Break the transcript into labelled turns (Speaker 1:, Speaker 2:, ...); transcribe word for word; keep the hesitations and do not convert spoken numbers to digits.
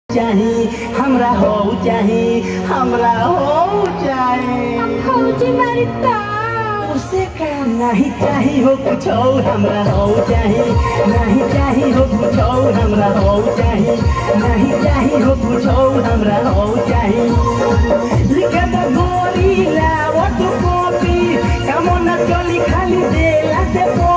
Speaker 1: चाही हमरा हो चाही हमरा हो चाही
Speaker 2: फौजी मरता
Speaker 1: उसे का नहीं चाही हो कुछ हमरा हो चाही नहीं चाही हो कुछ हमरा हो चाही नहीं चाही हो कुछ हमरा हो चाही लिखे तो गोरी लावत कॉपी कमो न चली खाली देला से